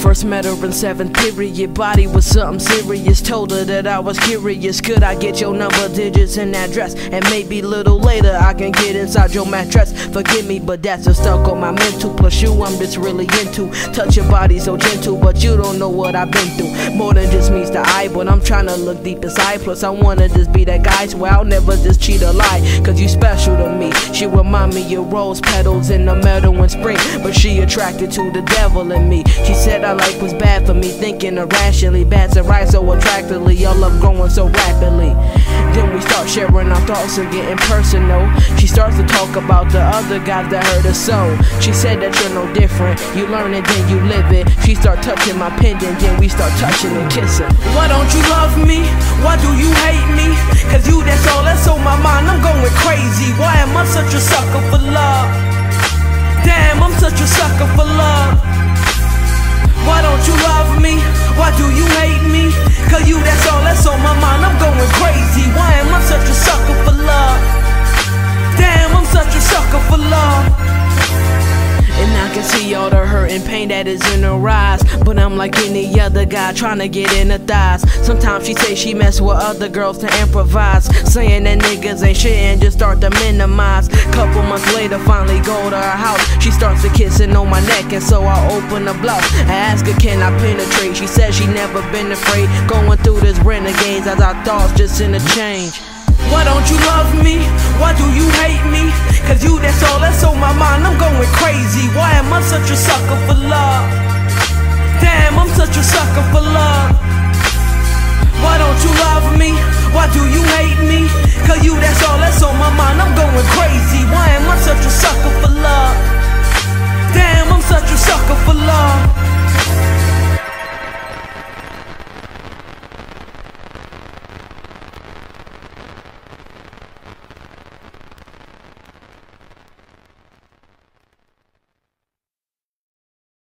First met her in 7th period, body was something serious. Told her that I was curious, could I get your number, digits, and address? And maybe a little later I can get inside your mattress. Forgive me, but that's just stuck on my mental. Plus you I'm just really into. Touch your body so gentle, but you don't know what I've been through. More than just meets the eye, but I'm trying to look deep inside. Plus I wanna just be that guy, so I'll never just cheat or lie, cause you special to me. She remind me of rose petals in the meadow in spring, but she attracted to the devil in me. She said our life was bad for me, thinking irrationally. Bad to right so attractively, our love growing so rapidly. Then we start sharing our thoughts and getting personal. She starts to talk about the other guys that hurt her so. She said that you're no different, you learn it then you live it. She start touching my pendant, then we start touching and kissing. Why don't you love me? Why do you hate me? Cause you that's on my mind, I'm going crazy. Why am I such a sucker for love? Damn, I'm such a sucker for love. Why don't you love me? Why do you hate me? Cause you that's on my mind, I'm going crazy. Why am I such a sucker for love? Damn, I'm such a sucker for love. And I can see all the hurt and pain that is in her eyes, but I'm like any other guy trying to get in her thighs. Sometimes she say she mess with other girls to improvise, saying that niggas ain't shit and just start to minimize. Couple months later finally go to her house. She starts to kissing on my neck, and so I open the blouse. I ask her can I penetrate, she says she never been afraid. Going through this renegades as our thoughts just interchange. Why don't you love me? Why do you hate me? Cause you that's on my mind, I'm going crazy. Why am I such a sucker for love? Damn, I'm such a sucker for love. Why don't you love me? Why do you hate me? Cause you that's on my mind, I'm going